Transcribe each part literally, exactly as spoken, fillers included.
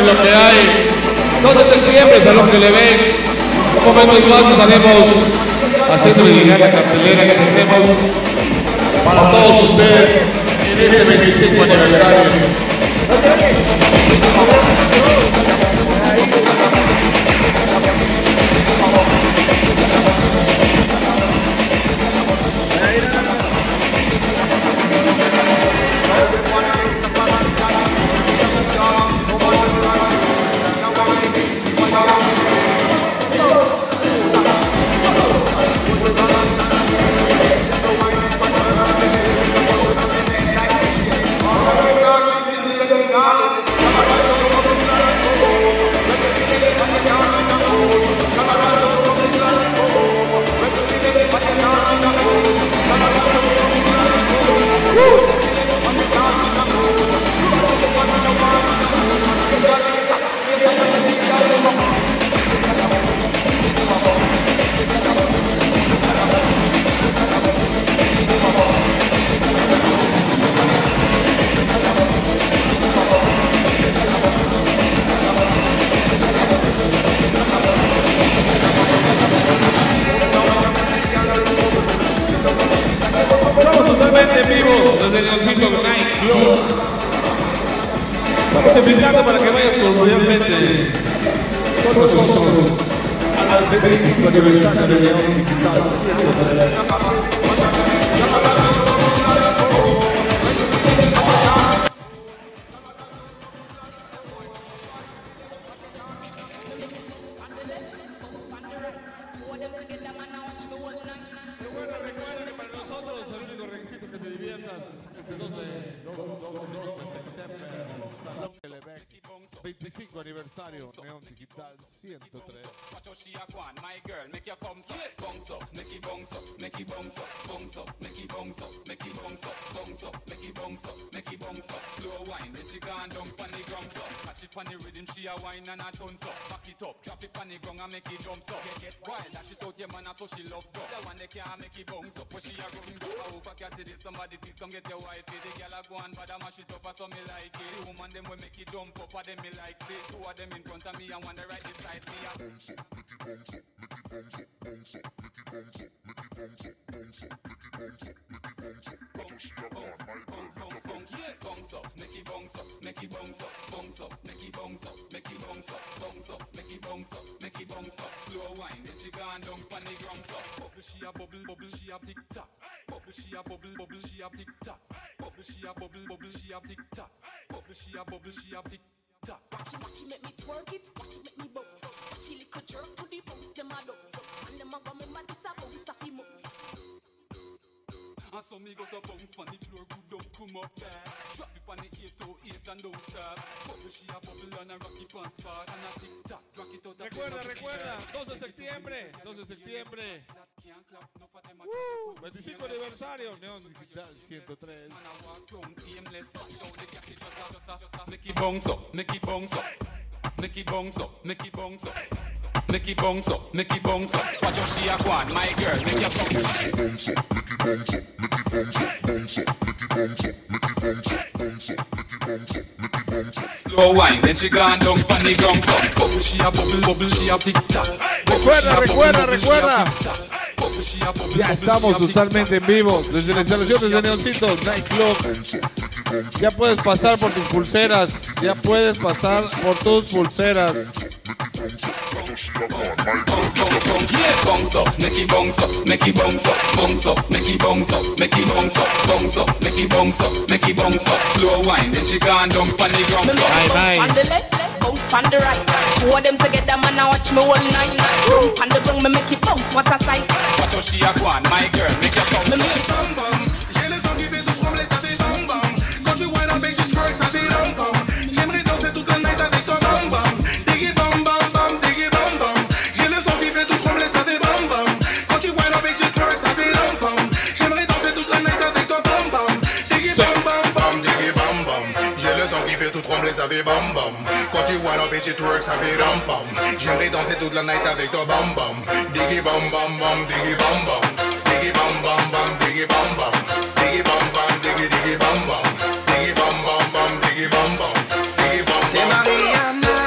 lo que hay. dos de septiembre, Salón que le ven. Un momento más estaremos haciendo llegar la cartelera que tenemos para todos ustedes en este veinticinco aniversario. En vivo desde el Leoncito Night Club. Vamos invitando para que vayas cordialmente con nosotros al veinticinco aniversario de León Digital ciento tres. veinticinco aniversario Neon Digital ciento tres. Watch how she a go on, my girl, make you bounce up, bounce up, make you bounce up, make you bounce up, bounce up, make you bounce up, make you bounce up, bounce up, make you bounce up, make you bounce up. Slow wine, then she gone down pon the ground up. Catch it pon the rhythm, she a wine and a tons up. Back it up, drop it pon the ground and make it jump up. Get get wild, dash it out your man, so she love go. The one that can't make it bounce up, but she a run go. I hope I catch it, somebody please come get your wife. The girl a go and bad a mash it up, so me like it. The woman them will make it jump up, and them me like it. Two of them in front of me and one right beside me. Bounce up, make it bounce up, make it bounce up, bounce up, make it bounce up, make it bounce up, bounce up, make it bounce up, make it bounce up. Watch how she a go on, my girl, make it bounce up, bounce up, make it bounce up, make it bounce up, bounce up, make it bounce up, make it bounce up, bounce up, make it bounce up, make it bounce up. Slow wine, then she gone down pon the ground up. Bubble she a bubble, bubble she a tick tock. Bubble she a bubble, bubble she a tick tock. Bubble she a bubble, bubble she a tick tock. Bubble she a bubble she a tick. Watch it, watch it, make me twerk it. Watch it, make me bounce up. Watch it, lick a jerk to the bounce. Them a dance up, and them a go remember this a bounce of the moves. And some me goes a bounce on the floor, good don't come up there. Drop it on the eight oh eight and don't stop. Bubble she a bubble and a rock it on spot and a tick tock. Rock it out. Recuerda, recuerda, dos de septiembre, dos de septiembre. Uh, veinticinco aniversario Neon Digital ciento tres. Make it bounce up, make it bounce up, make it bounce up, make it bounce up, make it bounce up, make it bounce up. Watch how she a go on, my girl, make you bounce up, make it bounce up, make it bounce up, bounce up, make it bounce up, make it bounce up, bounce up, make it bounce up, make it bounce up. Slow wine, then she gone down pon the ground up. Bubble she a bubble, bubble she a tick tock. Recuerda, recuerda, recuerda. Ya estamos totalmente en vivo desde las instalaciones de Leoncito Night Club. Ya puedes pasar por tus pulseras. Ya puedes pasar por tus pulseras. Bounce up, make it bounce up, make it bounce up, bounce up, make it bounce up, make it bounce up, bounce up, make it bounce up, make it bounce up. Slow wine, then she gone down pon the ground. On the left, left, bounce on the right. Two of them together, man, I watch me all night. Boom, on the ground, me make it bounce. What a sight! Watch how she a go on, my girl, make you bounce. Me make it bam bam. J'ai le sang qui fait tout trembler, ça fait bam bam. Quand tu vois la fake, tu twerk, ça fait bam bam. J'aimerais danser toute la night avec toi, bam bam. Diggy bam bam bam, diggy bam bam. J'ai le sang qui fait tout trembler, ça fait bam bam. Quand tu vois la fake, tu twerk, ça fait bam bam. J'aimerais danser toute la night avec toi, bam bam. Diggy bam bam bam, diggy bam bam. J'ai le sang qui fait tout trembler, ça fait bam bam. Quand tu vois la fake, tu twerk, ça fait bam bam. J'aimerais danser toute la night avec toi, bam bam. Diggy bam bam bam, diggy bam bam. Diggy bam bam bam, diggy bam bam. Diggy bam bam, diggy diggy bam bam. Diggy bam bam bam, diggy bam bam. Diggy bam bam. T'es Mariana.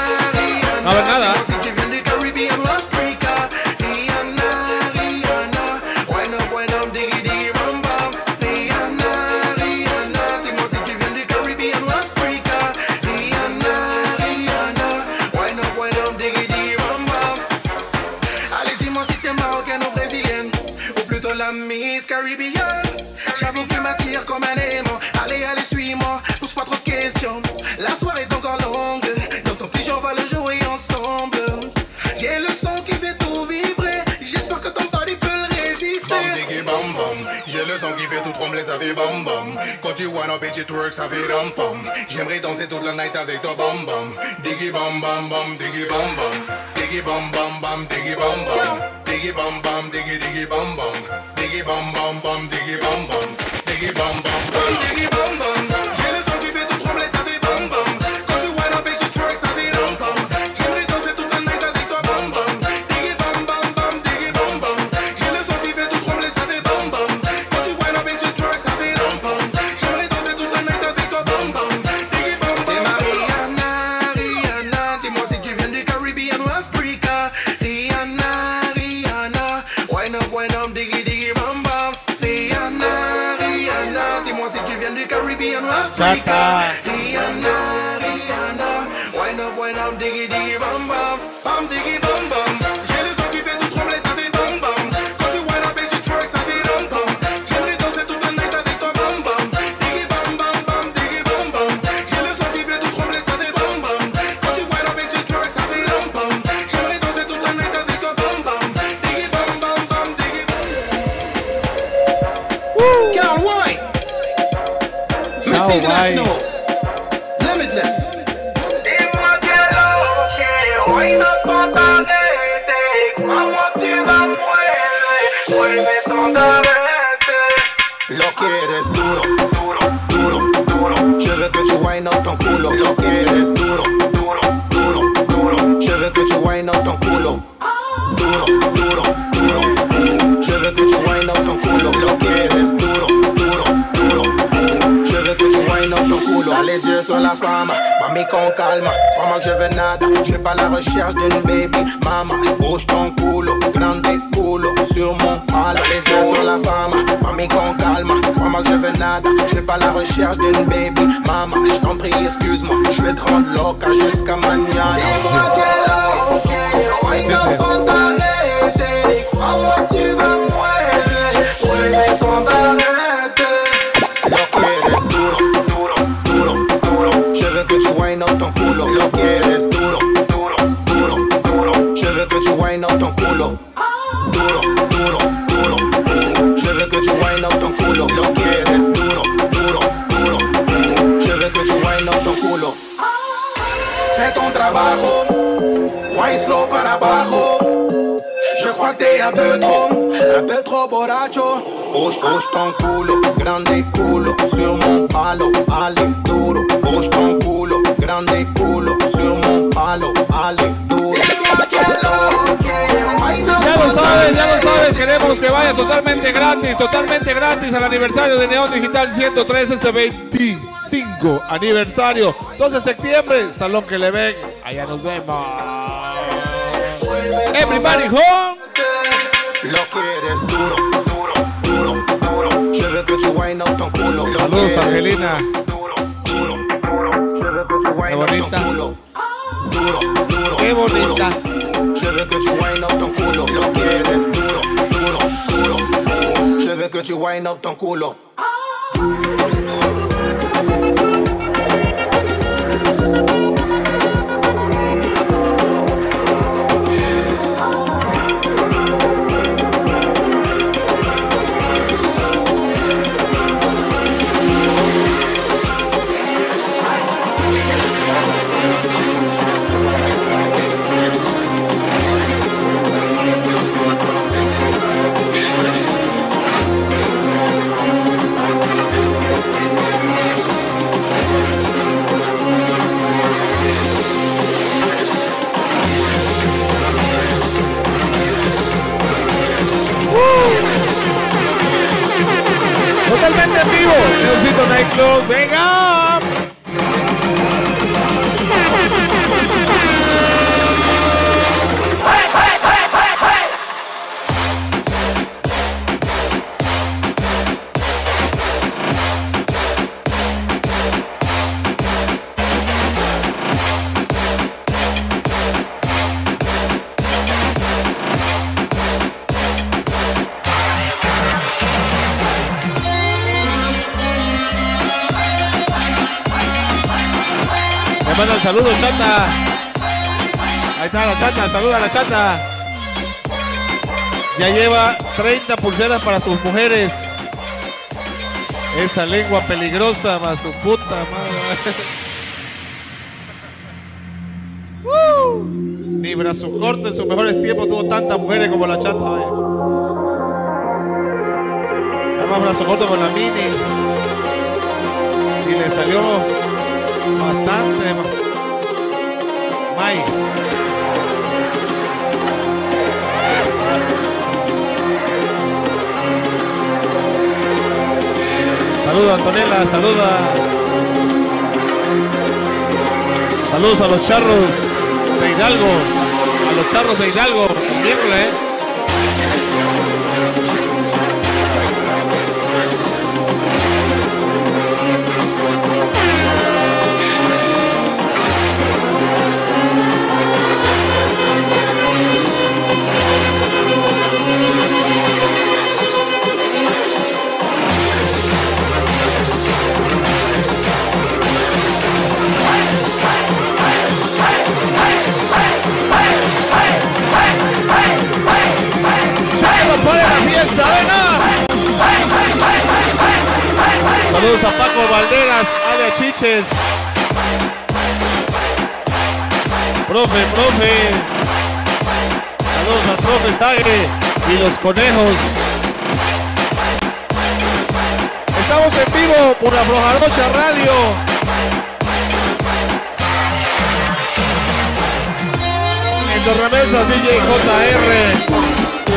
Caribbean. J'avoue que tu m'attires comme un aimant. Allez, allez, suis-moi, pose pas trop de questions. La soirée est encore longue, dans ton petit jeu on va le jouer ensemble. J'ai le son qui fait tout vibrer, j'espère que ton body peut le résister. Bam, diggy, bam, bam. J'ai le son qui fait tout trembler, ça fait bam, bam. Quand tu wanna bitch it work, ça fait ram, pam. J'aimerais danser toute la night avec toi, bam, bam. Diggy, bam, bam, bam, diggy, bam, bam. Diggy, bam, bam, bam, diggy, bam, bam. Diggy, bam, bam, diggy, diggy, bam, bam. Diggy, bam, bam, bam, diggy, bam, bam. Diggy, bam, bam, bam, diggy, bam, bam. J'ai le son qui fait tout trembler, ça fait bam, bam. Quand tu wanna bitch it work, ça fait ram, pam. J'aimerais danser toute la night avec toi, bam, bam. Diggy, bam, bam, bam, diggy, bam, bam. J'ai le son qui fait tout trembler, ça fait bam, bam. Quand tu wanna bitch it work, ça fait ram, pam. J'aimerais danser toute la night avec toi, bam, bam. Diggy, bam, bam. T'es ma Rihanna, Rihanna, dis-moi si tu viens du Caribbean ou Africa. Rihanna, Rihanna, wine up, wine up, diggy, diggy, bam, bam. Rihanna, Rihanna, dis-moi si tu viens du Caribbean ou Africa. Rihanna, Rihanna, wine up, wine up, diggy, diggy, bam, bam. Bam, diggy, bam, bam. J'ai le son qui fait tout trembler, ça fait bam, bam. Quand tu wine up et tu twerk, ça fait ram, bam. J'aimerais danser toute la night avec toi, bam, bam. Diggy, bam, bam, bam, diggy, bam, bam. J'ai le son qui fait tout trembler, ça fait bam, bam. Quand tu wine up et tu twerk, ça fait ram, bam. J'aimerais danser toute la night avec toi, bam, bam. Diggy, bam, bam, bam, diggy. Carl White, Ciao, Mythic bye. National, Limitless. Dis-moi quel ok, hoy no solamente, como tu vas muere, vuelve solamente. Lo quieres duro, duro, duro, duro. Je veux que tu wind up ton culo. Lo quieres duro, duro, duro, duro. Je veux que tu wind up ton culo. Duro, duro, duro. Je veux que tu wind up ton culo. Lo quieres duro, duro, duro. Je veux que tu wind up ton culo. T'as les yeux sur la femme, mami con calme. Crois-moi que je veux nada, je vais pas à la recherche d'une baby mama. Bouge ton culo, grande culo sur mon mal. T'as les yeux sur la femme, mami con calme. Crois-moi que je veux nada, je vais pas à la recherche d'une baby mama. Je t'en prie, excuse-moi, je vais te rendre loca jusqu'à mañana. Dis-moi quel ok, hoy no son t'arrêter. Crois-moi que tu vas muere, vuelve sans t'arrêter. Lo quieres duro, duro, duro, duro. Je veux que tu wind up ton culo. Lo quieres duro, duro, duro, duro. Je veux que tu wind up ton culo. Duro, duro, duro. Je veux que tu wind up ton culo. Lo quieres duro, duro, duro. Je veux que tu wind up ton culo. Fais ton trabajo, wine slow para abajo. Je crois que t'es un peu trop, un peu trop borracho. Bouge, bouge ton culo, grande culo sur mon palo, allez duro. Bouge ton culo, grande culo sur mon palo, allez duro. Ya lo sabes, ya lo sabes, queremos que vayas totalmente gratis, totalmente gratis al aniversario de Neon Digital ciento tres, este veinticinco aniversario, doce de septiembre, Salón que le ven, allá nos vemos. Everybody home. Lo quieres duro, duro, duro, duro. Je veux que tu wind up ton culo. Lo Saludos, quieres Angelina. duro, duro, duro. Je veux que tu Qué wind up bonita. ton culo. Duro, duro, Qué bonita. duro. Je veux que tu wind up ton culo. Lo quieres duro, duro, duro. Je veux que tu wind up ton culo. Totalmente en vivo, Neoncito Nightclub, venga. mandan saludos, chata. Ahí está la chata, saluda a la chata. Ya lleva treinta pulseras para sus mujeres. Esa lengua peligrosa, más su puta madre. uh, Ni brazo corto en sus mejores tiempos tuvo tantas mujeres como la chata. Vaya. Nada más brazo corto con la mini. Y le salió bastante. May. Saluda Antonella, saluda. Saludos a los charros de Hidalgo. A los charros de Hidalgo. Miércoles, ¿eh? ¡Pone la fiesta, venga! Saludos a Paco Valderas, alias Chiches. Profe, profe. Saludos al profe Sagre y los conejos. Estamos en vivo por la Flojarocha Radio. En Torremesas, D J J R.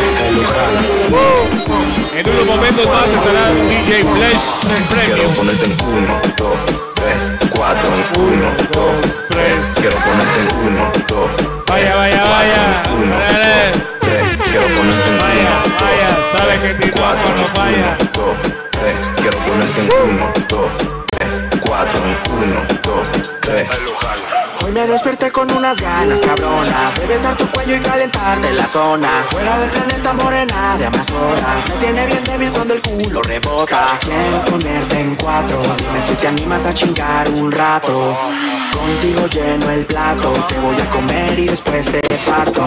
Uh, en unos momentos más estará D J Flash Premium. Quiero ponerte en uno, dos, tres, cuatro, en uno, dos, tres. Quiero ponerte en uno, dos, vaya, vaya, vaya. uno, dos, tres. Quiero ponerte en vaya, uno, vaya, sabe que te cuatro, no vaya. uno, dos, tres. Quiero ponerte en uno, dos, tres, cuatro, uno, dos, tres. Hoy me desperté con unas ganas cabronas de besar tu cuello y calentarte la zona. Fuera del planeta morena de Amazonas. Me tiene bien débil cuando el culo rebota. Quiero ponerte en cuatro. Dime si te animas a chingar un rato. Contigo lleno el plato. Te voy a comer y después te parto.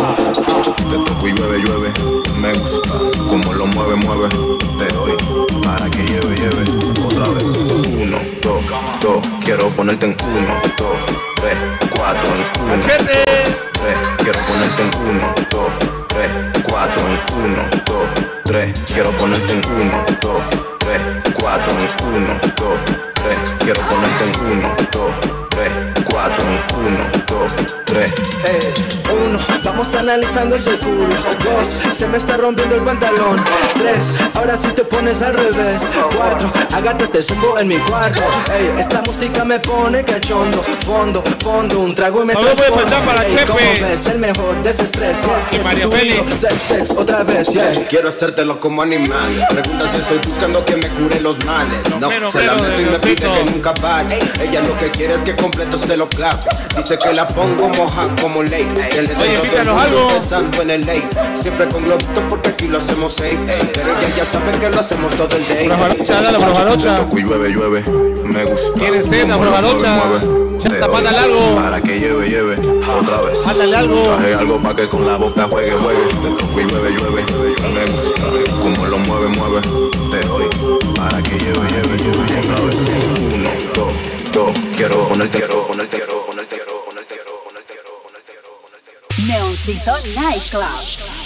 Te toco y llueve, llueve. Me gusta como lo mueve, mueve. Te doy para que lleve, lleve. Otra vez. Uno, dos, dos. Quiero ponerte en uno, dos, tres, cuatro, en uno, dos, tres. Quiero ponerte en uno, dos, tres, cuatro, en uno, dos, tres. Quiero ponerte en uno, dos, tres, cuatro, en uno, dos, tres. Quiero ponerte en uno, dos, tres, cuatro, en uno, dos, tres. Hey, uno, vamos analizando ese culo. Dos, se me está rompiendo el pantalón. Tres, ahora sí te pones al revés. Cuatro, hágate este zumbo en mi cuarto. Hey, esta música me pone cachondo. Fondo, fondo, un trago y me Solo puede transformo. pasar para Hey, Chepe. ¿cómo ves? El mejor desestrés. Y Yes, Mario yes, Félix. sex, sex, otra vez, yeah. Quiero hacértelo como animal. Pregunta si estoy buscando que me cure los males. No, Pero, se pero, la meto y me pide Diosito. que nunca pare. Ella lo que quiere es que completo se lo clave. Dice que la pongo moja como lake. Que le Oye, doy todo invítanos el mundo algo. pensando en el lake. Siempre con globito porque aquí lo hacemos safe. Pero ella ya sabe que lo hacemos todo el day. Profarocha, dale, Profarocha. Toco y llueve, llueve. Me gusta. Tiene sed, como lo Profarocha. mueve, mueve. Chata, Te doy mándale algo. para que lleve, lleve. Otra vez. Mándale algo. Traje algo para que con la boca juegue, juegue. Te toco y llueve, llueve. Me gusta como lo mueve, mueve. Te doy para que lleve, lleve, lleve. Otra vez. Uno, dos, dos. Quiero ponerte, quiero ponerte, quiero ponerte, quiero ponerte, quiero ponerte, quiero ponerte, quiero ponerte, quiero ponerte. Neoncito Nightclub.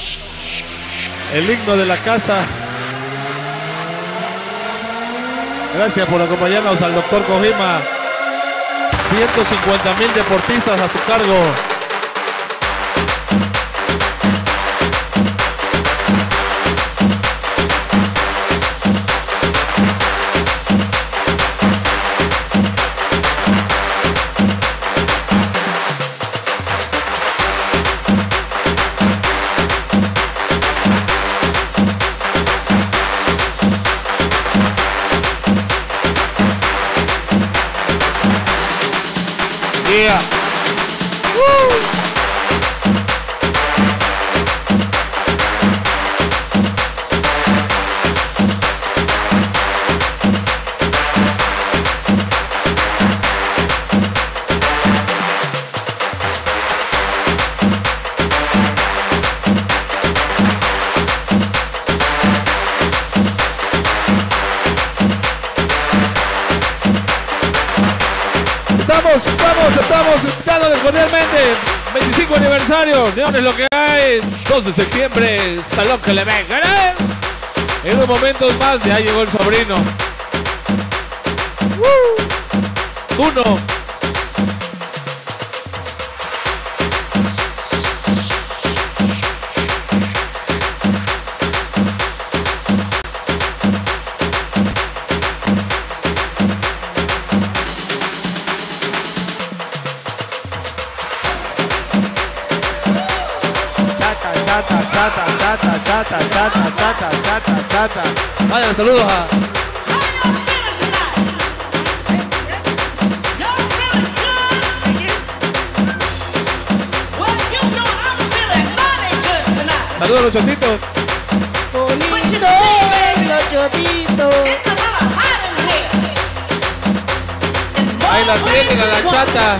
El himno de la casa. Gracias por acompañarnos al doctor Kojima. ciento cincuenta mil deportistas a su cargo. Yeah. Woo. Estamos, estamos, estamos invitándoles cordialmente. veinticinco aniversario, León es lo que hay. dos de septiembre, Salón que le vengan, ¿eh? En unos momentos más ya llegó el sobrino. Uh, uno. Chata, chata, chata, chata, chata, chata, chata, chata. Vayan, saludos a... Saludos a los chotitos. Bonito, los chotitos. Ahí la tienen a la chata.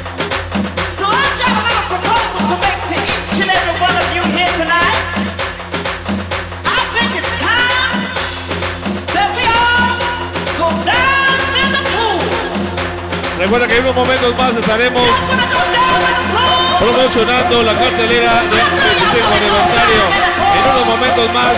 Recuerda que en unos momentos más estaremos promocionando la cartelera del veinticinco aniversario. En unos momentos más.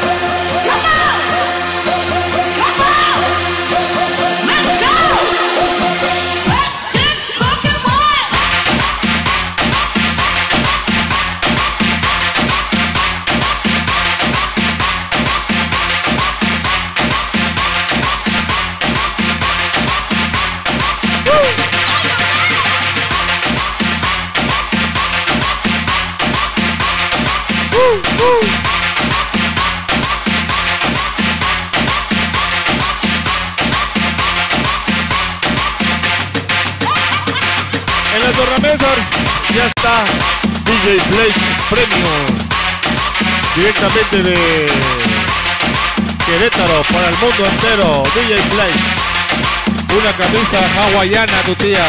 En las tornamesas ya está D J Flash Premium, directamente de Querétaro para el mundo entero. D J Flash, una camisa hawaiana, tu tía.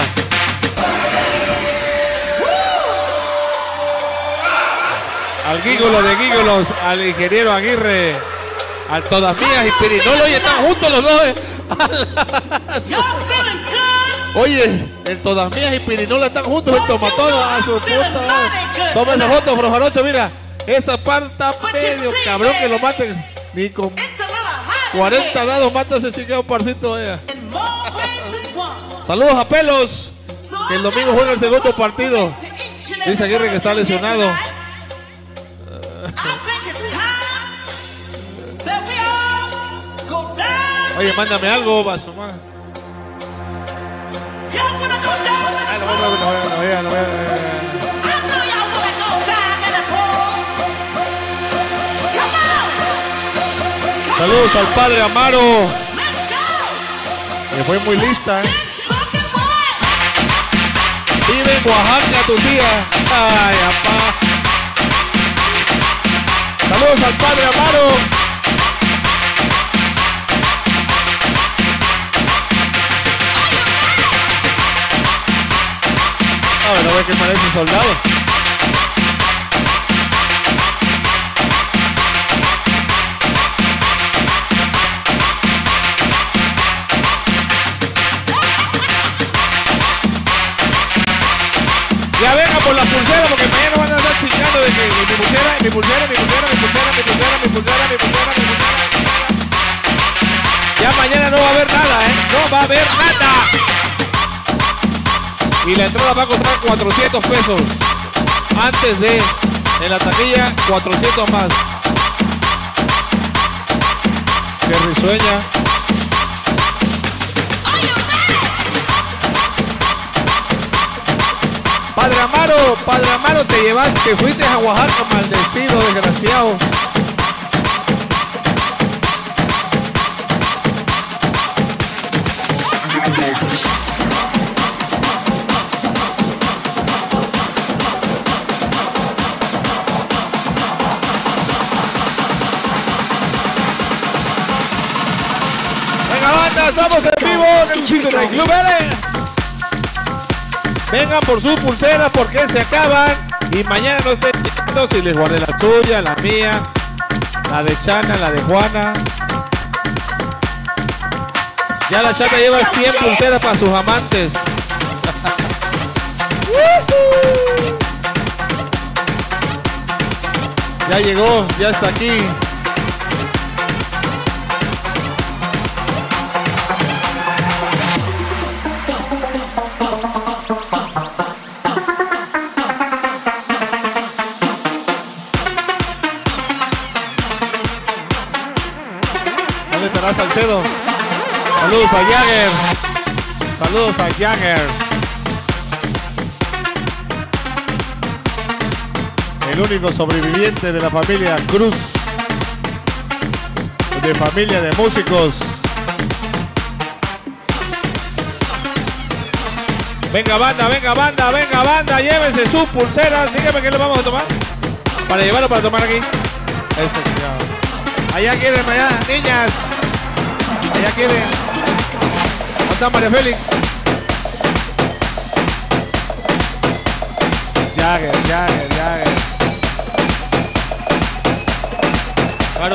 Al gígolo de gígolos, al ingeniero Aguirre, al Todas Mías y Pirinolo. Oye, están juntos los dos. Eh. Oye, el Todas Mías y Pirinola están juntos, el Tomatodo a su puta. Toma esa foto, Frojanoche, mira. Esa parta medio cabrón que lo maten. Ni con cuarenta dados mata ese chiqueo parcito de ella. Saludos a Pelos, que el domingo juega el segundo partido. Dice Aguirre que está lesionado. Oye, mándame algo, vaso más. Ah, no, no, no, no, no, no, no. Saludos al padre Amaro, que fue muy lista, ¿eh? Vive en Oaxaca tu tía. Ay, apá. Saludos al padre Amaro. A ver, no ve que parece un soldado. Ya venga por la pulsera, porque mañana van a estar chingando de que mi pulsera, mi pulsera, mi pulsera, mi pulsera, mi pulsera, mi pulsera, mi pulsera, mi pulsera. Ya mañana no va a haber nada, ¿eh? No va a haber nada. Y la entrada va a costar cuatrocientos pesos. Antes de, en la taquilla, cuatrocientos más. Qué risueña. Padre Amaro, Padre Amaro, te llevaste, te fuiste a Oaxaca, maldecido, desgraciado. Estamos en vivo en el Chico Night Club, ¿vale? Vengan por sus pulseras porque se acaban. Y mañana no estén chingando si les guardé la suya, la mía, la de Chana, la de Juana. Ya la chata lleva cien pulseras para sus amantes. Ya llegó, ya está aquí. ¿Dónde estará Salcedo? Saludos a Jagger. Saludos a Jagger. El único sobreviviente de la familia Cruz. De familia de músicos. Venga banda, venga banda, venga banda. Llévense sus pulseras. Dígame qué le vamos a tomar. Para llevarlo para tomar aquí. Eso, ya. Allá quieren, allá, niñas. Allá quieren. ¿Dónde está María Félix? Jagger, Jagger, Jagger. Claro.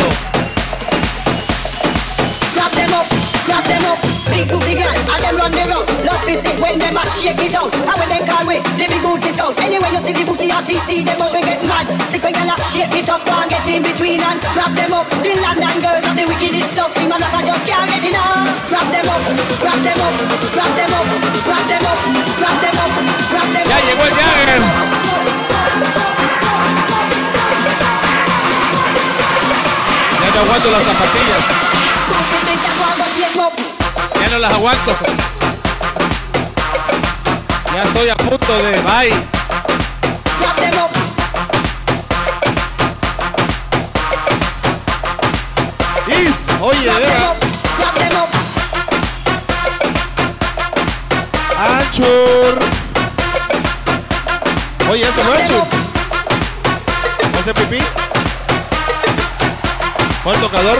Grab them up, grab them up. Big booty girl, and them run the road. Love is it when them a shake it out. And when they call me, the big booty scout. Anyway you see the booty R T C, them out we get mad. Sick when you shake it up and get in between and grab them up. The London girls of the wickedest stuff. The man I just can't get enough. Grab them up, grab them up, grab them up, grab them up, grab them up, grab them up. Ya llegó el Jagger. Ya no aguanto las zapatillas. Ya no las aguanto. Ya estoy a punto de bye. Is, oye, vea. Anchur. Oye, eso no es Anchur. ¿Hace pipí? ¿Fue el tocador?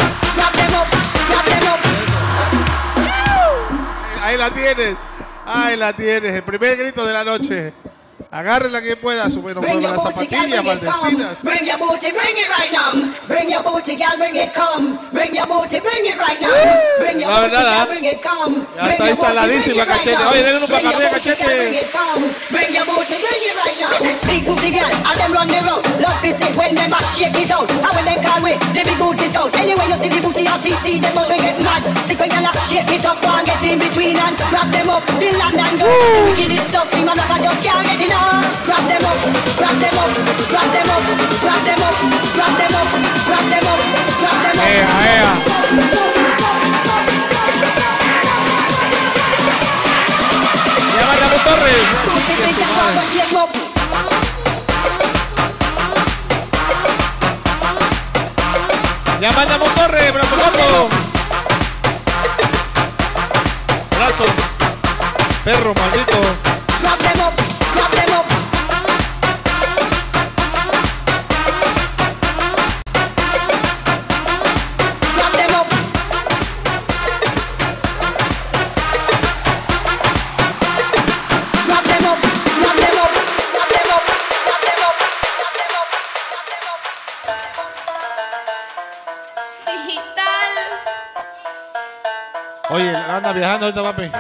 Ahí la tienes. Ahí la tienes. El primer grito de la noche. Agárrenla quien pueda, subir un poco las zapatillas maldecidas. Bring your booty, bring it right now. Bring your booty, girl, bring it come. Bring your booty, bring it right now. Bring your booty, girl, bring it come. Ya está instaladísima, Cachete. Oye, denle un pacarré, Cachete. Bring your booty, bring it right now. Big booty girl, and them run the road. Love is it when them a shake it out. And when they call me, the big booty scout. Anyway you see the booty R T C, them out we get mad. Sick when you shake it up and get in between and grab them up. The London girl, the wickedest stuff. The man I just can't get enough. Grab them up, grab them up, grab them up, grab them up, grab them up, grab them up, grab them up. Ea, ea. Llama a Torres. Ya mandamos Torres, brazo corto. Brazo. Perro maldito. Grab them up, grab them up. Grab them up. Grab them up, grab them up, grab them up, grab them up, grab them up, grab them up. Oye, anda viajando ahorita, papi.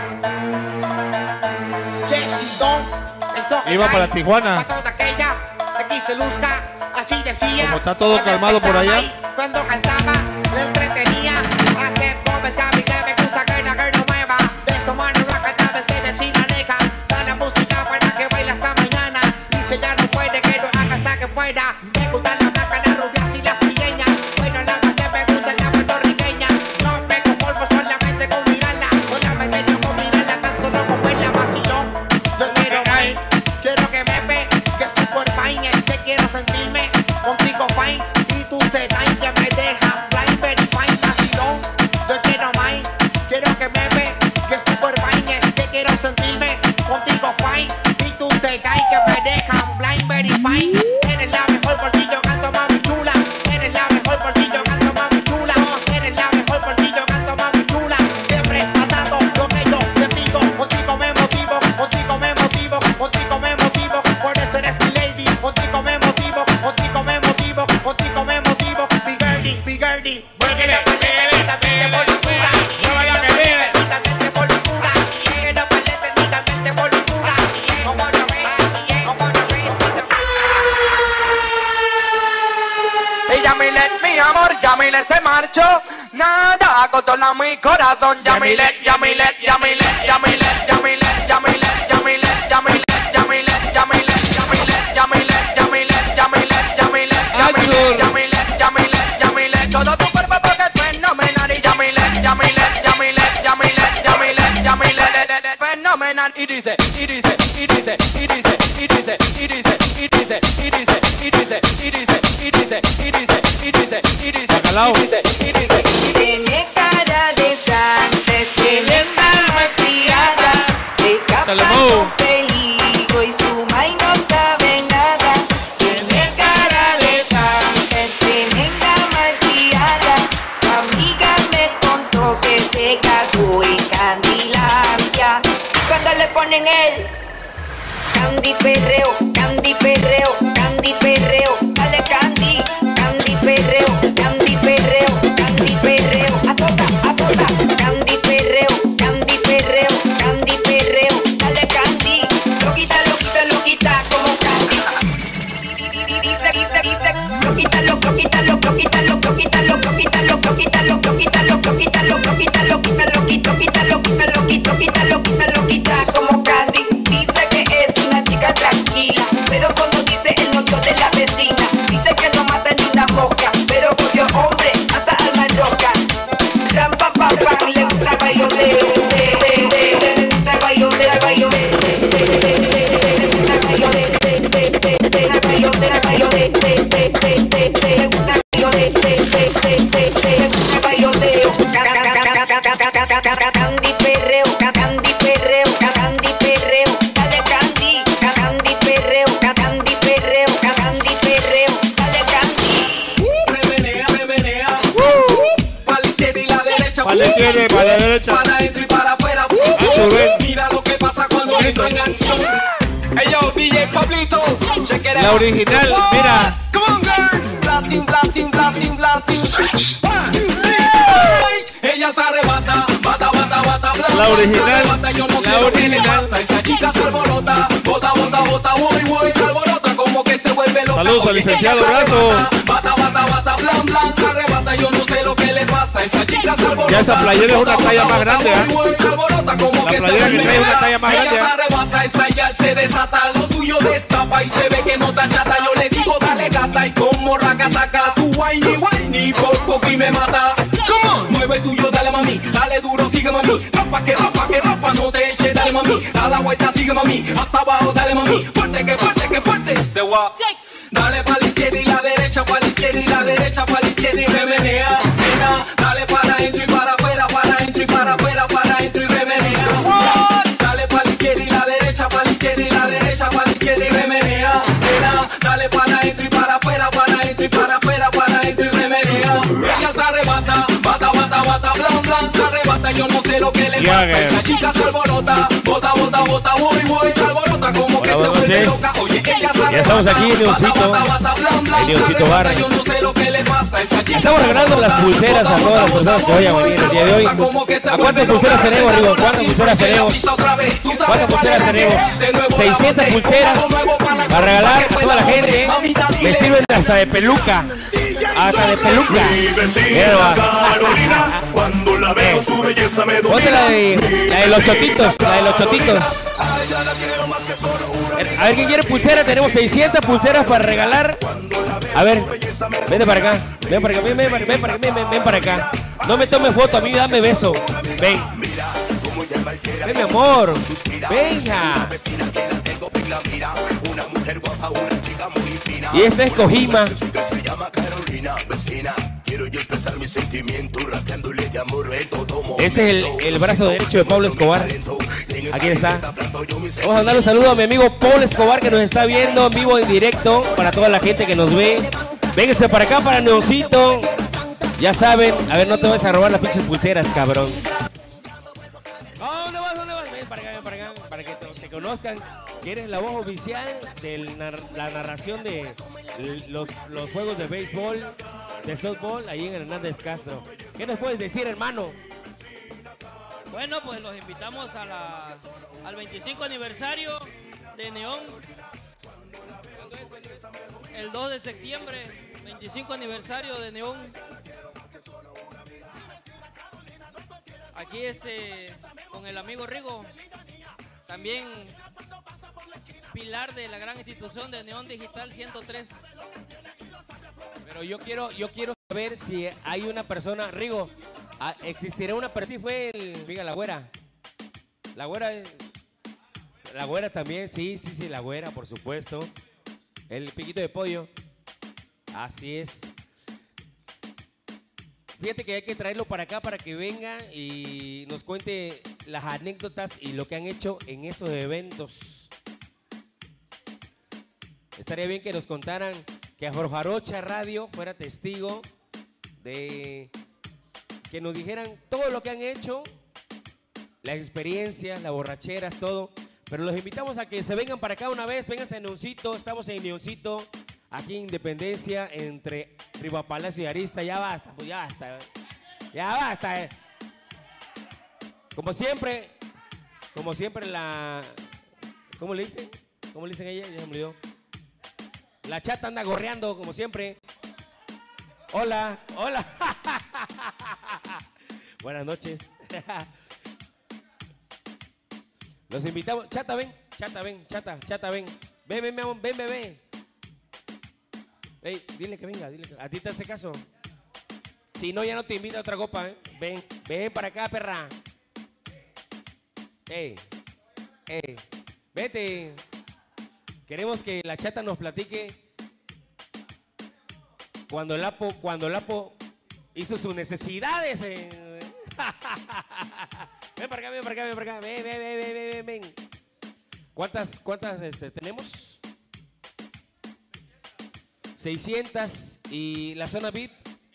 Iba para Tijuana. Aquí se luzca, así decía. Como está todo calmado por allá. Cuando cantaba, le entretenía. Hace pobres que a mí que me gusta que la girl no mueva. Ves como no rock cada vez que decida aleja. Da la música para que baile hasta mañana. Dice ya no puede que lo haga hasta que pueda. Me gustan las blancas, las rubias y las pequeñas. Bueno, la más que me gusta es la puertorriqueña. No me conformo solamente con mirarla. Solamente yo con mirarla, tan solo con verla vacilón. Yo quiero ver, quiero que me ve, que estoy por fine, es que quiero sentirme contigo fine. Y tú te dan que me dejan blind. marcho, nada controla mi corazón. Yamilet, Yamilet, Yamilet, Yamilet, Yamilet, Yamilet, Yamilet, Yamilet, Yamilet, Yamilet, Yamilet, Yamilet, Yamilet, Yamilet, Yamilet, Yamilet, Yamilet, Yamilet, todo tu cuerpo porque es fenomenal. Y Yamilet, Yamilet, Yamilet, Yamilet, Yamilet, Yamilet, fenomenal. Y dice, y dice, y dice, y dice, y dice, y dice, y dice, y dice, y dice, y dice, y dice, y dice, y dice, y dice, y dice, y dice. Tiene cara de santa, tremenda malcriada, se escapa con peligro y su maíz no sabe nada. Tiene cara de santa, tremenda malcriada, su amiga me contó que se cagó en Candilandia. Cuando le ponen el Candy perreo, Candy perreo, Candy perreo, dale Candy, Candy perreo, Candy perreo, Candy perreo, azota, azota, Candy perreo, Candy perreo, Candy perreo, dale Candy, loquita, loquita, loquita como Candy. Dice, dice, dice, loquita, lo, loquita, lo, loquita, lo, loquita, lo, loquita, lo, loquita, lo, loquita, lo, loquita, lo, loquita, loquita, loquita, loquita, loquita, loquita, loquita, loquita, loquita como Candy. Dice que es una chica tranquila, pero cuando dice el novio de la vecina, dice que no mata ni una mosca, pero cogió hombre hasta alma roca. Ram pam pam pam, le gusta el bailoteo, le gusta el bailoteo, el bailoteo, le gusta el bailoteo, el bailoteo, el bailoteo, le gusta el bailoteo, Candy perreo, Candy perreo, Candy perreo, dale Candy, Candy perreo, Candy perreo, Candy perreo, dale Candy. Remenea, remenea, para la izquierda y la derecha, para la izquierda y para la derecha, para adentro y para afuera. Mira lo que pasa cuando entro en acción. Hey yo, D J Pablito, check it out. La original, mira. Come on, girl. Blasting, blasting, blasting, blasting. Ella se arrebata, bata, bata, bata, bla, la original, bata, yo no sé la lo que le original. pasa. Esa chica se alborota, bota, bota, bota, voy, voy, se alborota como que se vuelve loca. Saludos al licenciado Brazo. Bata, bata, bata, blan, blan, se arrebata, yo no sé lo que le pasa. Esa chica se alborota. Ya esa playera es una talla más grande, ¿eh? La playera que trae es una talla más grande. Ella se arrebata, esa ya se desata, lo suyo destapa y se ve que no está chata. Yo le digo dale gata y como racataca, su whiny whiny por poco y me mata. Come on, mueve el tuyo, dale mami, dale duro, sigue mami, rapa que rapa que rapa, no te eche, dale mami, da la vuelta, sigue mami, hasta abajo, dale mami, fuerte que fuerte que fuerte, se va. Dale pa' la izquierda y la derecha, pa' la izquierda y la derecha, pa' la izquierda y remenea, nena, dale para adentro y para afuera, para adentro y para afuera, para adentro y remenea. Dale pa' la izquierda y la derecha, pa' la izquierda y la derecha, pa' la izquierda y remenea, nena, dale para adentro y para afuera, para adentro y para afuera, para adentro y remenea. Ella se arrebata, bata, bata, bata, blan, blan, se arrebata, yo no sé lo que le pasa. Esa chica se alborota, bota, bota, bota, voy, voy, se alborota como que se vuelve loca. Oye, ella se arrebata, ya estamos aquí en Leoncito, en Leoncito Bar. yo no sé lo que le pasa. Esa chica Estamos regalando las pulseras a todas las personas que vayan a venir el día de hoy. ¿A cuántas pulseras tenemos, Rigo? ¿Cuántas pulseras tenemos? ¿Cuántas pulseras tenemos? seiscientas pulseras para regalar a toda la gente. Me sirven hasta de peluca. Hasta de peluca. Cuando la veo su belleza me domina. Ponte la de, la de los chotitos, la de los chotitos. A ver, ¿quién quiere pulsera? Tenemos seiscientas pulseras para regalar. A ver, vente para acá. Ven para acá, ven, ven, ven, ven para acá, ven, ven, ven para acá. No me tomes foto, a mí dame beso. Ven. Ven, mi amor. Venga. Y esta es Kojima. Este es el, el brazo derecho de Pablo Escobar. Aquí está. Vamos a mandar un saludo a mi amigo Pablo Escobar, que nos está viendo en vivo, en directo, para toda la gente que nos ve. Vénganse para acá, para Neoncito. Ya saben. A ver, no te vas a robar las pinches pulseras, cabrón. ¿Dónde vas? ¿Dónde vas? Ven para acá, ven para acá, para que te, te conozcan. Que eres la voz oficial de nar la narración de los, los juegos de béisbol, de softball, ahí en Hernández Castro. ¿Qué nos puedes decir, hermano? Bueno, pues los invitamos a la, al veinticinco aniversario de Neón. El dos de septiembre, veinticinco aniversario de Neón. aquí este, con el amigo Rigo, también pilar de la gran institución de Neón Digital ciento tres. Pero yo quiero, yo quiero saber si hay una persona, Rigo, existirá una persona, si fue el, diga, la güera. La güera, la güera también, sí, sí, sí, la güera, por supuesto. El piquito de pollo. Así es. Fíjate que hay que traerlo para acá para que venga y nos cuente las anécdotas y lo que han hecho en esos eventos. Estaría bien que nos contaran, que Afrojarocha Radio fuera testigo de que nos dijeran todo lo que han hecho, las experiencias, las borracheras, todo. Pero los invitamos a que se vengan para acá una vez, vénganse en Neoncito, estamos en Neoncito, aquí en Independencia, entre Riva Palacio y Arista. Ya basta, pues ya basta, ya basta. Eh. Como siempre, como siempre la, ¿cómo le dicen? ¿Cómo le dicen ella? Ya se me olvidó. La chata anda gorreando, como siempre. Hola, hola. Buenas noches. Los invitamos. Chata, ven. Chata, ven. Chata, chata, ven. Ven, ven, ven, ven, ven. Ey, dile que venga, dile que... ¿A ti te hace caso? Si no, ya no te invita a otra copa, ¿eh? Ven, ven para acá, perra. Ey, ey, vete. Queremos que la chata nos platique cuando el Apo, cuando el Apo hizo sus necesidades. Eh. Ven para acá, ven para acá, ven para acá. Ven, ven, ven, ven, ven, ven. ¿Cuántas, cuántas este, tenemos? seiscientas y la zona V I P.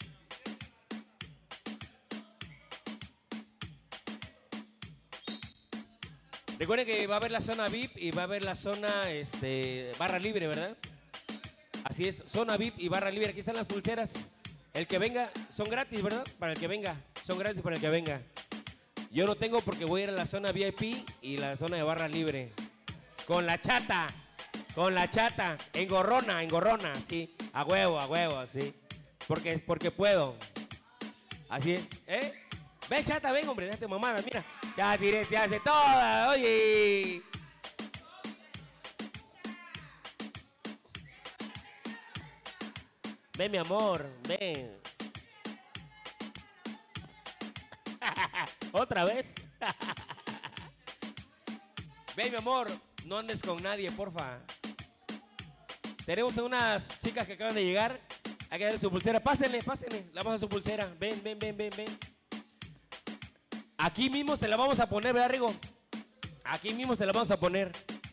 Recuerden que va a haber la zona V I P y va a haber la zona este, barra libre, ¿verdad? Así es, zona V I P y barra libre. Aquí están las pulseras. El que venga, son gratis, ¿verdad? Para el que venga, son gratis para el que venga. Yo no tengo porque voy a ir a la zona V I P y la zona de barra libre. Con la chata, con la chata, engorrona, engorrona, sí. A huevo, a huevo, sí. Porque, porque puedo. Así es, ¿eh? Ven, chata, ven, hombre, déjate mamada, mira. Ya tiré, te hace toda, oye. Ven, mi amor, ven. ¿Otra vez? Ven, mi amor, no andes con nadie, porfa. Tenemos unas chicas que acaban de llegar. Hay que darle su pulsera. Pásenle, pásenle. Le vamos a su pulsera. Ven, ven, ven, ven, ven. Aquí mismo se la vamos a poner, ¿verdad, Rigo? Aquí mismo se la vamos a poner.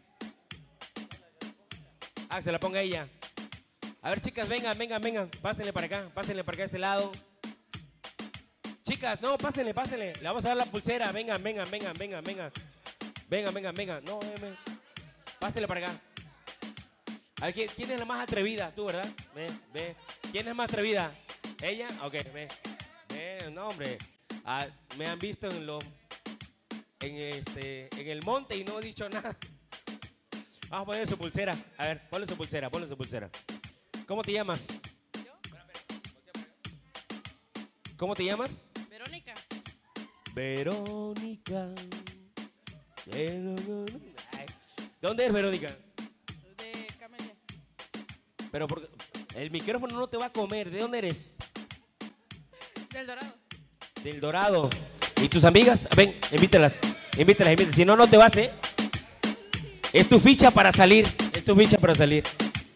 Ah, se la ponga ella. A ver, chicas, vengan, vengan, vengan. Pásenle para acá, pásenle para acá a este lado. Chicas, no, pásenle, pásenle. Le vamos a dar la pulsera. Vengan, vengan, vengan, vengan, vengan. Vengan, vengan, vengan. No, ven, ven. Pásenle para acá. A ver, ¿quién, ¿quién es la más atrevida? Tú, ¿verdad? Ve, ve. ¿Quién es más atrevida? ¿Ella? Ok, ve. Ve, no, hombre. Ah, me han visto en lo, en este, en el monte y no he dicho nada. Vamos a poner su pulsera. A ver, ponle su pulsera, ponle su pulsera. ¿Cómo te llamas? ¿Yo? ¿Cómo te llamas? Verónica. Verónica. ¿De dónde eres, Verónica? De Camelia. Pero porque el micrófono no te va a comer. ¿De dónde eres? Del Dorado. Del Dorado. ¿Y tus amigas? Ven, invítalas. Invítalas, invítalas. Si no, no te vas, ¿eh? Es tu ficha para salir. Es tu ficha para salir.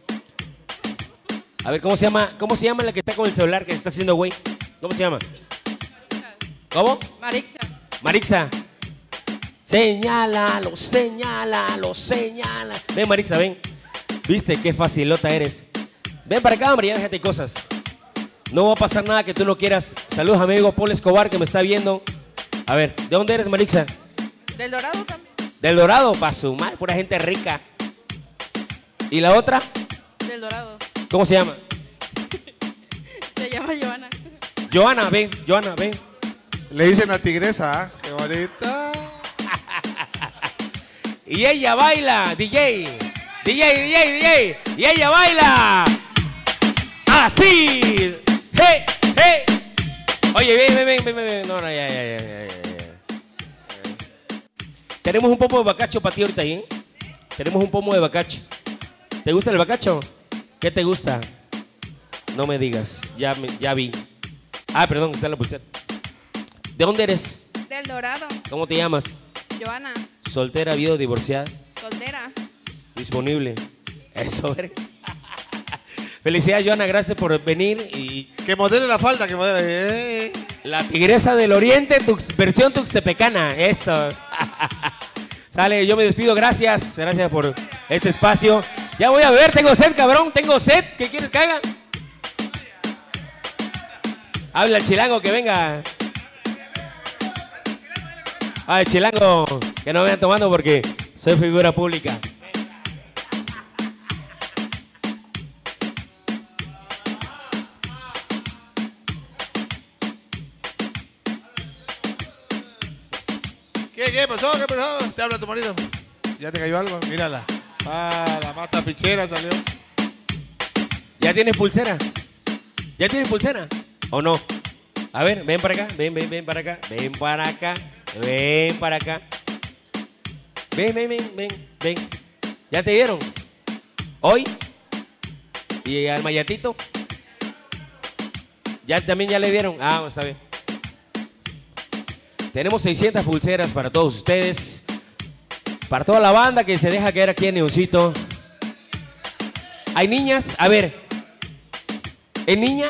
A ver, ¿cómo se llama? ¿Cómo se llama la que está con el celular que se está haciendo güey? ¿Cómo se llama? ¿Cómo? Marixa. Marixa. Señálalo, señálalo, señala. Ven, Marixa, ven. ¿Viste qué facilota eres? Ven para acá, hombre, ya déjate cosas. No va a pasar nada que tú no quieras. Saludos a mi amigo Paul Escobar que me está viendo. A ver, ¿de dónde eres, Marixa? Del Dorado también. Del Dorado, pa' su madre, pura gente rica. ¿Y la otra? Del Dorado. ¿Cómo se llama? Se llama Joana. Joana, ven, Joana, ven. Le dicen a tigresa, ¿eh? Qué bonita. Y ella baila, D J. D J, D J, D J. Y ella baila. Así. Hey, hey. Oye, ven, ven, ven, ven, ven. No, no, ya, ya, ya, ya, ya. Tenemos un pomo de bacacho para ti ahorita ahí, ¿eh? Tenemos un pomo de bacacho. ¿Te gusta el bacacho? ¿Qué te gusta? No me digas, ya, me, ya vi. Ah, perdón, está en la pulsera. ¿De dónde eres? Del Dorado. ¿Cómo te llamas? Joana. Soltera, viuda, divorciada. Soltera. Disponible. Eso, ¿eh? Felicidades, Joana, gracias por venir y... Que modele la falda, que modele. Eh. La tigresa del oriente, tux, versión tuxtepecana, eso. Sale, yo me despido, gracias, gracias por este espacio. Ya voy a beber, tengo sed, cabrón, tengo sed, ¿qué quieres que haga? Habla el chilango que venga. Ay, chilango, que no me vayan tomando porque soy figura pública. ¿Qué, qué pasó? ¿Qué pasó? Te habla tu marido. ¿Ya te cayó algo? Mírala. Ah, la mata fichera salió. ¿Ya tienes pulsera? ¿Ya tienes pulsera? ¿O no? A ver, ven para acá, ven, ven, ven para acá, ven para acá, ven para acá. Ven, ven, ven, ven, ven. ¿Ya te dieron? ¿Hoy? ¿Y al mayatito? ¿Ya también ya le dieron? Ah, está bien. Tenemos seiscientas pulseras para todos ustedes. Para toda la banda que se deja caer aquí en Neoncito. ¿Hay niñas? A ver. ¿Es niña?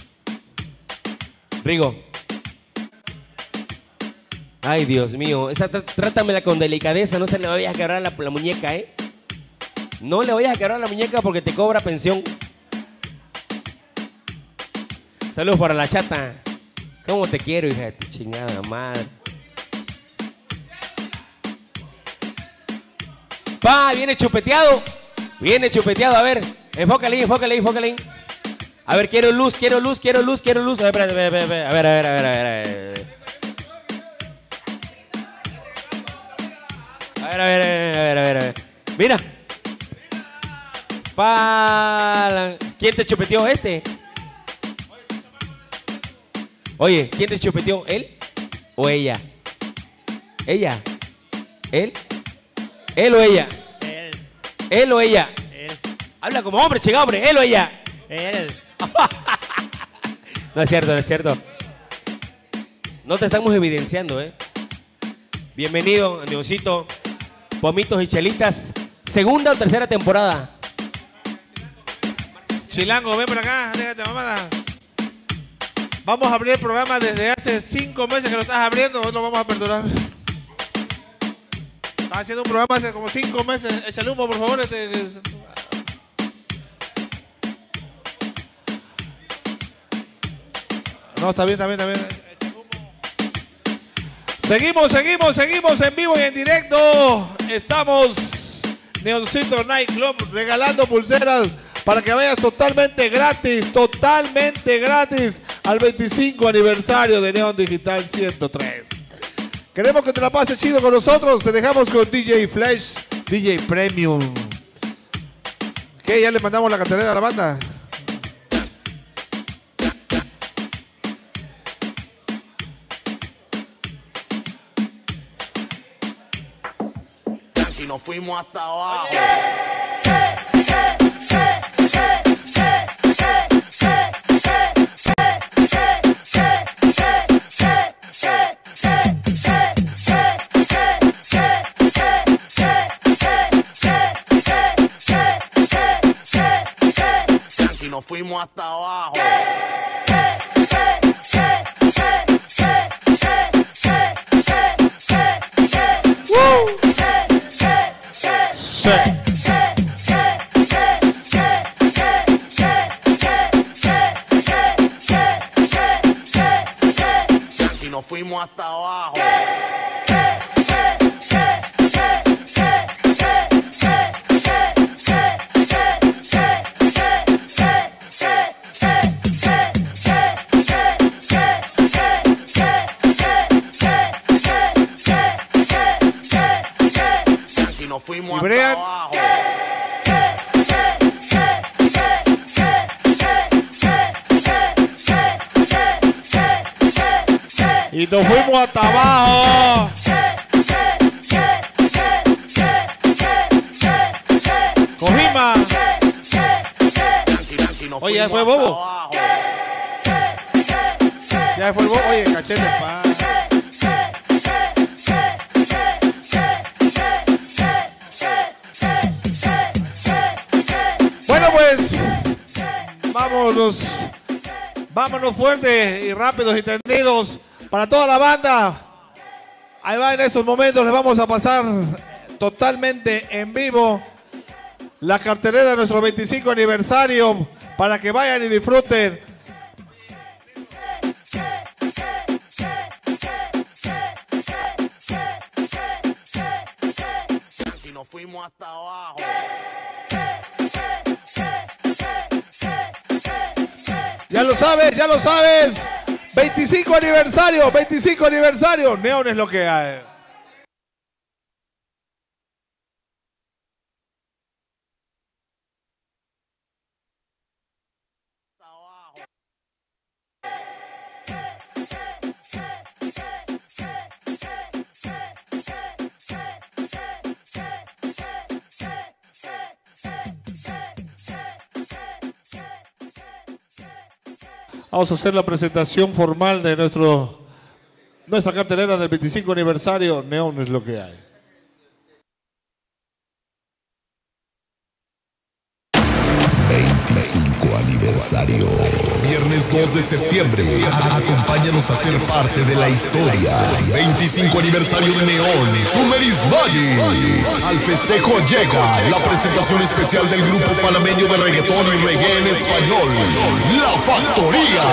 Rigo. Ay, Dios mío. Esa, trátamela con delicadeza. No se le vayas a quebrar la, la muñeca, ¿eh? No le vayas a quebrar la muñeca porque te cobra pensión. Saludos para la chata. ¿Cómo te quiero, hija de tu chingada madre? Pa, viene chupeteado. Viene chupeteado. A ver, enfócale, enfócale, enfócale. A ver, quiero luz, quiero luz, quiero luz, quiero luz. A ver, a ver, a ver, a ver, a ver, a ver, a ver, a ver. A ver, a ver, a ver, a ver, a ver. Mira. Pa. ¿Quién te chupeteó? Este. Oye, ¿quién te chupeteó? ¿Él o ella? ¿Ella? ¿Él? ¿Él o ella? Él. ¿Él o ella? Él. Habla como hombre, chica, hombre. ¿Él o ella? Él. No es cierto, no es cierto. No te estamos evidenciando, ¿eh? Bienvenido, Neoncito. Pomitos y chelitas. Segunda o tercera temporada. Chilango, ven por acá, déjate mamada. Vamos a abrir el programa desde hace cinco meses que lo estás abriendo, hoy lo vamos a perdonar. Estás haciendo un programa hace como cinco meses. Échale humo, por favor. Este... No, está bien, está bien, está bien. Seguimos, seguimos, seguimos en vivo y en directo. Estamos Neoncito Night Club regalando pulseras para que vayas totalmente gratis, totalmente gratis al veinticinco aniversario de Neon Digital ciento tres. Queremos que te la pases chido con nosotros. Te dejamos con D J Flash, D J Premium. ¿Qué? ¿Ya le mandamos la cartelera a la banda? Y nos fuimos hasta abajo. Y nos fuimos hasta abajo. Y nos fuimos hasta abajo. Y nos fuimos hasta Brian. abajo. Y nos fuimos hasta abajo. Oye, ya fue bobo. Ya fue bobo. Oye, cachete, pa. Bueno, pues, vámonos, vámonos fuerte y rápidos y tendidos para toda la banda. Ahí va, en estos momentos les vamos a pasar totalmente en vivo la cartelera de nuestro veinticinco aniversario para que vayan y disfruten. Y nos fuimos hasta abajo. Ya lo sabes, ya lo sabes. veinticinco aniversario, veinticinco aniversario. Neón es lo que hay. Vamos a hacer la presentación formal de nuestro, nuestra cartelera del veinticinco aniversario. Neón es lo que hay. veinticinco aniversario. Viernes dos de septiembre. A- Acompáñanos a ser parte de la historia. veinticinco aniversario de Neón. Sumeris Valle. Al festejo llega la presentación especial del grupo panameño de reggaetón y reggae en español, La Factoría.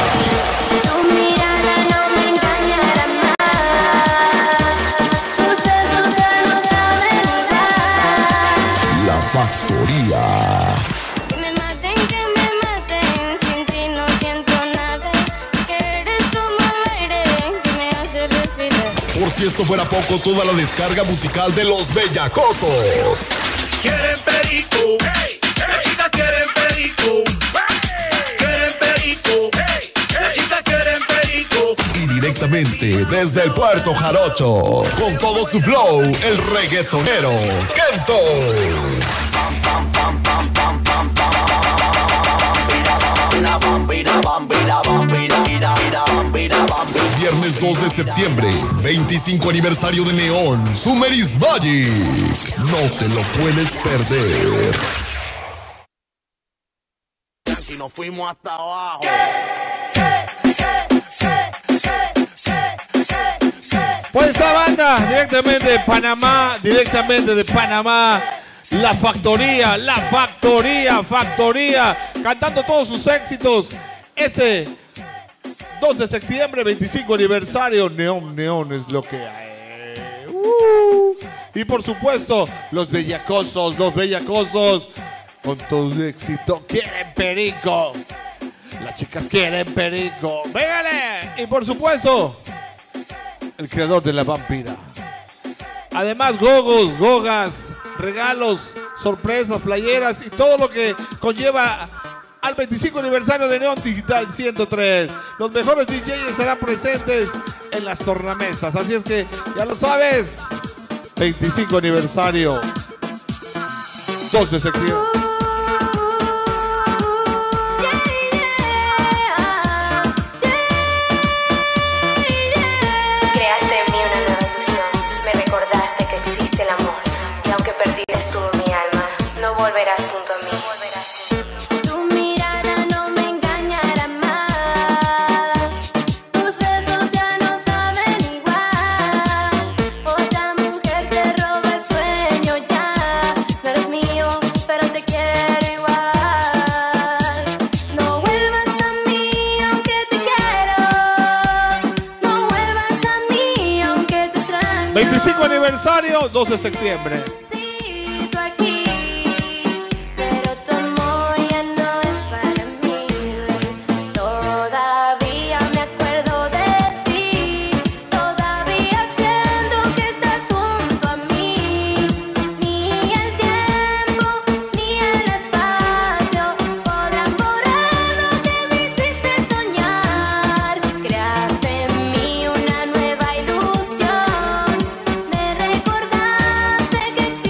La Factoría. Que me maten, que me maten, sin ti no siento nada. Que eres como el aire que me hace respirar. Por si esto fuera poco, toda la descarga musical de Los Bellacosos. Quieren perico, hey, las chicas quieren perico, hey, quieren perico, hey, las chicas quieren perico. Y directamente desde el Puerto Jarocho, con todo su flow, el reggaetonero Kento. Viernes dos de septiembre, veinticinco aniversario de Neón, Sumeris Magic. No te lo puedes perder. Y nos fuimos hasta abajo. Pues esta banda, directamente de Panamá, directamente de Panamá, La Factoría, La Factoría, Factoría, cantando todos sus éxitos. Este dos de septiembre, veinticinco aniversario, Neón, Neón es lo que hay. Uh. Y por supuesto, los bellacosos, los bellacosos, con todo su éxito, quieren perico. Las chicas quieren perico. ¡Véngale! Y por supuesto, el creador de La Vampira. Además, gogos, gogas, regalos, sorpresas, playeras y todo lo que conlleva al veinticinco aniversario de Neón Digital ciento tres. Los mejores D Js estarán presentes en las tornamesas. Así es que ya lo sabes. veinticinco aniversario. dos de septiembre. Creaste en mí una nueva ilusión. Me recordaste que existe el amor. Y aunque perdiste tú mi alma, no volverás junto a mí. Tu mirada no me engañará más. Tus besos ya no saben igual. Otra mujer te roba el sueño ya. No eres mío, pero te quiero igual. No vuelvas a mí aunque te quiero. No vuelvas a mí aunque te extraño. veinticinco aniversario, dos de septiembre. Necesito aquí, pero tu amor ya no es para mí. Todavía me acuerdo de ti. Todavía siento que estás junto a mí. Ni el tiempo ni el espacio podrán borrar lo que me hiciste soñar. Creaste en mí una nueva ilusión. Me recordaste que existe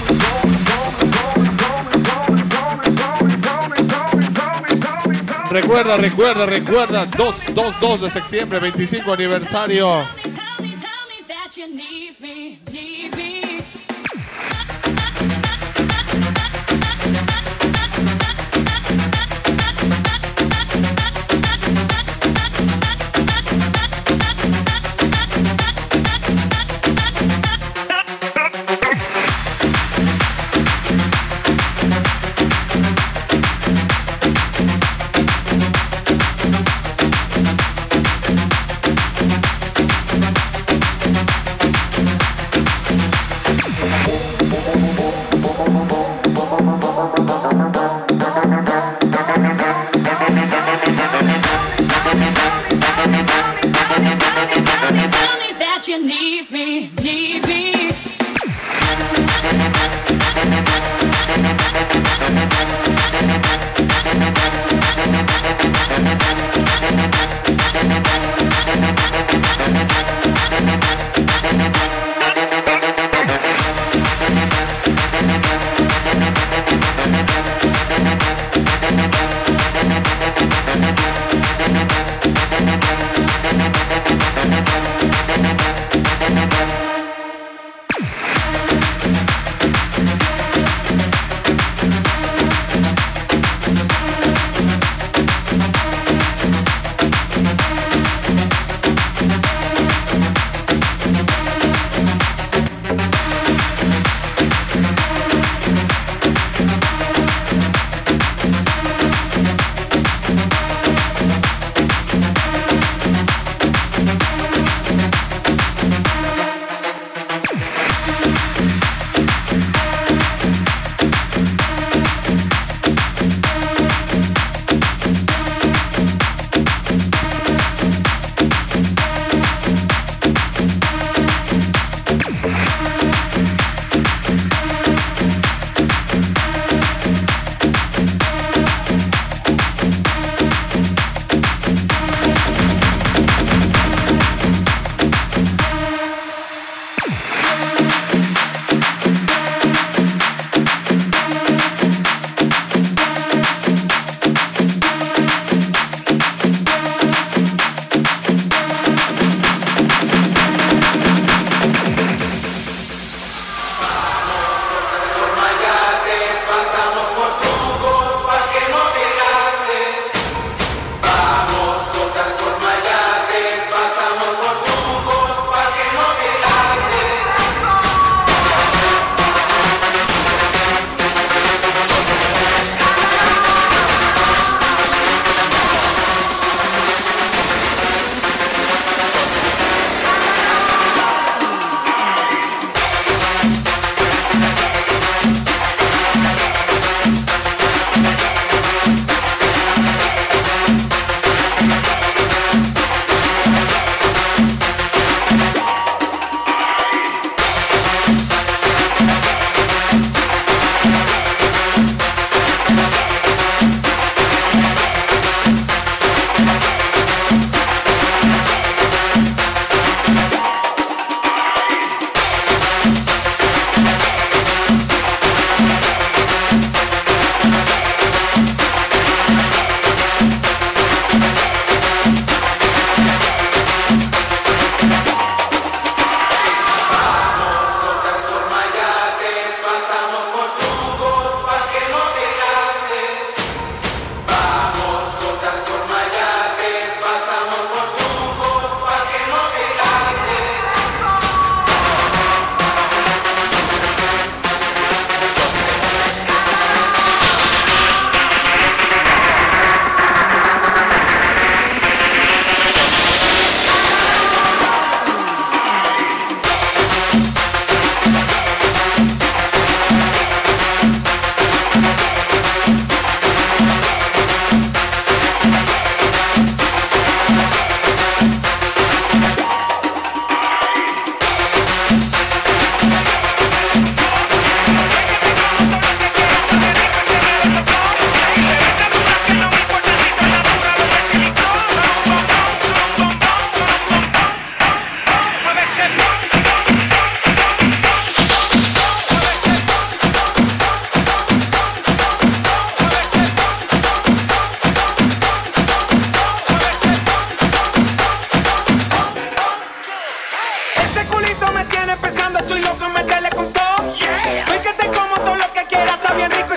Recuerda, recuerda, recuerda, dos, dos, dos de septiembre, veinticinco aniversario.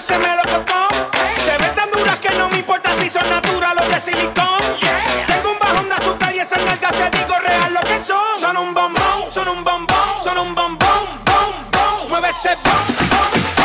ese melocotón. Se ven tan duras que no me importa si son naturales o de silicón. Tengo un bajón de azúcar y esas nalgas te digo real lo que son. Son un bombón, son un bombón, son un bombón, bom, bom. Mueve ese bom, bom.